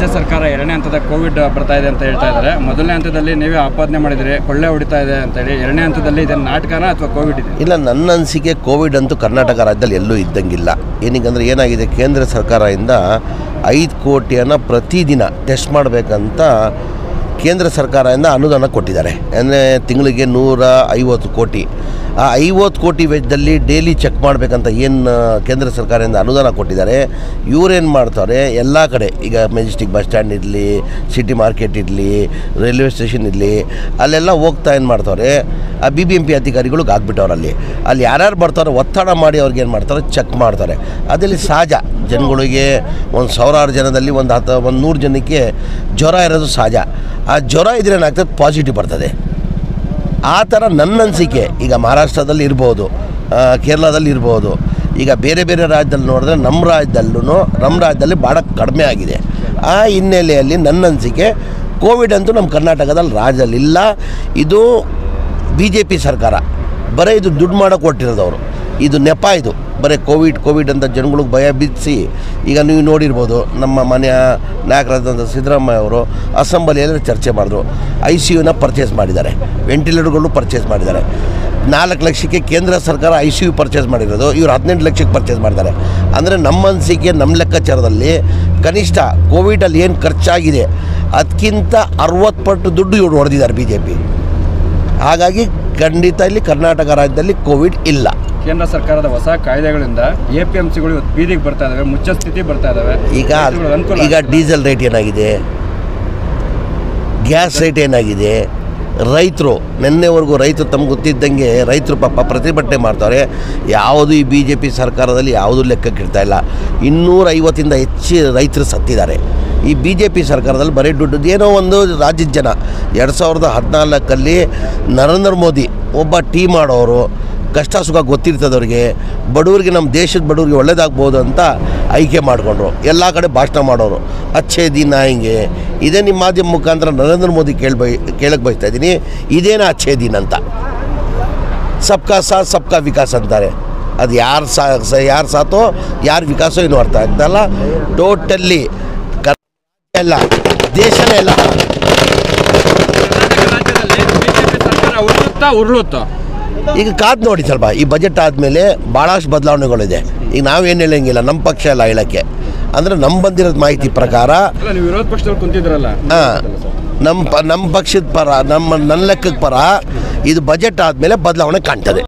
ರಾಜ್ಯ ಸರ್ಕಾರ ಎರಡನೇ ಹಂತದ ಕೋವಿಡ್ ಬರ್ತಾ ಇದೆ ಅಂತ ಹೇಳ್ತಾ ಇದ್ದಾರೆ. ಮೊದಲನೇ ಹಂತದಲ್ಲಿ ನೀವೇ ಆಪಾದನೆ ಮಾಡಿದರೆ ಕೊಳ್ಳೆ ಹೊಡಿತಾ ಇದೆ ಅಂತೇಳಿ, ಎರಡನೇ ಹಂತದಲ್ಲಿ ಇದನ್ನು ನಾಟಕನ ಅಥವಾ ಕೋವಿಡ್ ಇದೆ? ಇಲ್ಲ, ನನ್ನ ಅನಿಸಿಕೆ ಕೋವಿಡ್ ಅಂತೂ ಕರ್ನಾಟಕ ರಾಜ್ಯದಲ್ಲಿ ಎಲ್ಲೂ ಇದ್ದಂಗಿಲ್ಲ. ಏನೀಗಂದರೆ ಏನಾಗಿದೆ, ಕೇಂದ್ರ ಸರ್ಕಾರದಿಂದ 5 ಕೋಟಿಯನ್ನು ಪ್ರತಿದಿನ ಟೆಸ್ಟ್ ಮಾಡಬೇಕಂತ ಕೇಂದ್ರ ಸರ್ಕಾರದಿಂದ ಅನುದಾನ ಕೊಟ್ಟಿದ್ದಾರೆ. ಅಂದರೆ ತಿಂಗಳಿಗೆ 150 ಕೋಟಿ. ಆ 50 ಕೋಟಿ ವೆಚ್ಚದಲ್ಲಿ ಡೈಲಿ ಚೆಕ್ ಮಾಡಬೇಕಂತ ಏನು ಕೇಂದ್ರ ಸರ್ಕಾರದಿಂದ ಅನುದಾನ ಕೊಟ್ಟಿದ್ದಾರೆ. ಇವರೇನು ಮಾಡ್ತಾರೆ, ಎಲ್ಲ ಕಡೆ ಈಗ ಮೆಜೆಸ್ಟಿಕ್ ಬಸ್ ಸ್ಟ್ಯಾಂಡ್ ಇರಲಿ, ಸಿಟಿ ಮಾರ್ಕೆಟ್ ಇರಲಿ, ರೈಲ್ವೆ ಸ್ಟೇಷನ್ ಇರಲಿ, ಅಲ್ಲೆಲ್ಲ ಹೋಗ್ತಾ ಏನು ಮಾಡ್ತಾರೆ, ಆ BBMP ಅಧಿಕಾರಿಗಳಿಗೆ ಆಗ್ಬಿಟ್ಟವ್ರು. ಅಲ್ಲಿ ಯಾರ್ಯಾರು ಬರ್ತಾರೋ ಒತ್ತಡ ಮಾಡಿ ಅವ್ರಿಗೆ ಏನು ಮಾಡ್ತಾರೆ, ಚೆಕ್ ಮಾಡ್ತಾರೆ. ಅದರಲ್ಲಿ ಸಹಜ, ಜನಗಳಿಗೆ ಒಂದು 1000 ಜನದಲ್ಲಿ ಒಂದು 100 ಜನಕ್ಕೆ ಜ್ವರ ಇರೋದು ಸಹಜ. ಆ ಜ್ವರ ಇದ್ರೆ ಏನಾಗ್ತದೆ, ಪಾಸಿಟಿವ್ ಬರ್ತದೆ. ಆ ಥರ ನನ್ನ ಅನಿಸಿಕೆ ಈಗ ಮಹಾರಾಷ್ಟ್ರದಲ್ಲಿ ಇರ್ಬೋದು, ಕೇರಳದಲ್ಲಿ ಇರ್ಬೋದು. ಈಗ ಬೇರೆ ಬೇರೆ ರಾಜ್ಯದಲ್ಲಿ ನೋಡಿದ್ರೆ ನಮ್ಮ ರಾಜ್ಯದಲ್ಲಿ ಭಾಳ ಕಡಿಮೆ ಆಗಿದೆ. ಆ ಹಿನ್ನೆಲೆಯಲ್ಲಿ ನನ್ನ ಅನಿಸಿಕೆ ಕೋವಿಡ್ ಅಂತೂ ನಮ್ಮ ಕರ್ನಾಟಕದಲ್ಲಿ ರಾಜ್ಯದಲ್ಲಿ ಇಲ್ಲ. ಇದು BJP ಸರ್ಕಾರ ಬರೀ ಇದು ದುಡ್ಡು ಮಾಡೋಕ್ಕೆ ಕೊಟ್ಟಿರೋದವರು. ಇದು ನೆಪ. ಇದು ಬರೀ ಕೋವಿಡ್ ಅಂತ ಜನಗಳಿಗೆ ಭಯ ಬಿಡಿಸಿ. ಈಗ ನೀವು ನೋಡಿರ್ಬೋದು, ನಮ್ಮ ಮನೆಯ ನಾಯಕರಾದಂಥ ಸಿದ್ದರಾಮಯ್ಯ ಅವರು ಅಸೆಂಬ್ಲಿಯಲ್ಲಿ ಚರ್ಚೆ ಮಾಡಿದ್ರು. ICUನ ಪರ್ಚೇಸ್ ಮಾಡಿದ್ದಾರೆ, ವೆಂಟಿಲೇಟರ್ಗಳು ಪರ್ಚೇಸ್ ಮಾಡಿದ್ದಾರೆ. 4 ಲಕ್ಷಕ್ಕೆ ಕೇಂದ್ರ ಸರ್ಕಾರ ICU ಪರ್ಚೇಸ್ ಮಾಡಿರೋದು, ಇವರು 18 ಲಕ್ಷಕ್ಕೆ ಪರ್ಚೇಸ್ ಮಾಡಿದ್ದಾರೆ. ಅಂದರೆ ನಮ್ಮ ಅನಿಸಿಕೆ, ನಮ್ಮ ಲೆಕ್ಕಾಚಾರದಲ್ಲಿ ಕನಿಷ್ಠ ಕೋವಿಡಲ್ಲಿ ಏನು ಖರ್ಚಾಗಿದೆ ಅದಕ್ಕಿಂತ 60 ಪಟ್ಟು ದುಡ್ಡು ಇವರು ಹೊಡೆದಿದ್ದಾರೆ BJP. ಹಾಗಾಗಿ ಖಂಡಿತ ಇಲ್ಲಿ ಕರ್ನಾಟಕ ರಾಜ್ಯದಲ್ಲಿ ಕೋವಿಡ್ ಇಲ್ಲ. ಕೇಂದ್ರ ಸರ್ಕಾರದ ಹೊಸ ಕಾಯ್ದೆಗಳಿಂದ APMCಗಳು ಇವತ್ತು ಬೀದಿಗೆ ಬರ್ತಾ ಇದ್ದಾವೆ, ಮುಚ್ಚ ಸ್ಥಿತಿ ಬರ್ತಾ ಇದ್ದಾವೆ. ಈಗ ಡೀಸೆಲ್ ರೇಟ್ ಏನಾಗಿದೆ, ಗ್ಯಾಸ್ ರೇಟ್ ಏನಾಗಿದೆ, ರೈತರು ನಿನ್ನೆವರೆಗೂ ರೈತರು ತಮ್ಗೆ ಗೊತ್ತಿದ್ದಂಗೆ ರೈತರು ಪಾಪ ಪ್ರತಿಭಟನೆ ಮಾಡ್ತಾರೆ. ಯಾವುದು ಈ BJP ಸರ್ಕಾರದಲ್ಲಿ ಯಾವುದೂ ಲೆಕ್ಕಕ್ಕಿಡ್ತಾ ಇಲ್ಲ. 250ರಿಂದ ಹೆಚ್ಚು ರೈತರು ಸತ್ತಿದ್ದಾರೆ. ಈ BJP ಸರ್ಕಾರದಲ್ಲಿ ಬರೀ ದುಡ್ಡು ಏನೋ ಒಂದು ರಾಜ್ಯದ ಜನ 2014 ನರೇಂದ್ರ ಮೋದಿ ಒಬ್ಬ ಟೀ ಮಾಡೋರು, ಕಷ್ಟ ಸುಖ ಗೊತ್ತಿರ್ತದವ್ರಿಗೆ, ಬಡವರಿಗೆ, ನಮ್ಮ ದೇಶದ ಬಡವರಿಗೆ ಒಳ್ಳೇದಾಗ್ಬೋದು ಅಂತ ಆಯ್ಕೆ ಮಾಡಿಕೊಂಡ್ರು. ಎಲ್ಲ ಕಡೆ ಭಾಷಣ ಮಾಡೋರು, ಅಚ್ಚೇ ದಿನ ಹಿಂಗೆ. ಇದೇ ನಿಮ್ಮ ಮಾಧ್ಯಮ ಮುಖಾಂತರ ನರೇಂದ್ರ ಮೋದಿ ಕೇಳಕ್ಕೆ ಬಯಸ್ತಾ ಇದ್ದೀನಿ, ಇದೇನ ಅಚ್ಚೇ ದಿನ ಅಂತ. ಸಬ್ಕಾ ಸಾಥ್ ಸಬ್ಕಾ ವಿಕಾಸ್ ಅಂತಾರೆ. ಅದು ಯಾರು ಸಾಥೋ ಯಾರು ವಿಕಾಸೋ ಏನೂ ಅರ್ಥ ಆಗ್ತಾಯಿಲ್ಲ. ಟೋಟಲ್ಲಿ ಎಲ್ಲ ದೇಶನೇ ಎಲ್ಲ ಉರುಳುತ್ತಾ. ಈಗ ಕಾದು ನೋಡಿ ಸ್ವಲ್ಪ. ಈ ಬಜೆಟ್ ಆದಮೇಲೆ ಭಾಳಷ್ಟು ಬದಲಾವಣೆಗಳಿದೆ. ಈಗ ನಾವೇನು ಹೇಳಂಗಿಲ್ಲ, ನಮ್ಮ ಪಕ್ಷ ಎಲ್ಲ ಹೇಳೋಕ್ಕೆ. ಅಂದರೆ ನಮ್ಮ ಬಂದಿರೋದು ಮಾಹಿತಿ ಪ್ರಕಾರ ನೀವು ವಿರೋಧ ಪಕ್ಷದವ್ರು ಕುಂತಿದ್ರಲ್ಲ, ನಮ್ಮ ಪಕ್ಷದ ಪರ, ನನ್ನ ಲೆಕ್ಕದ ಪರ ಇದು ಬಜೆಟ್ ಆದಮೇಲೆ ಬದಲಾವಣೆ ಕಾಣ್ತದೆ.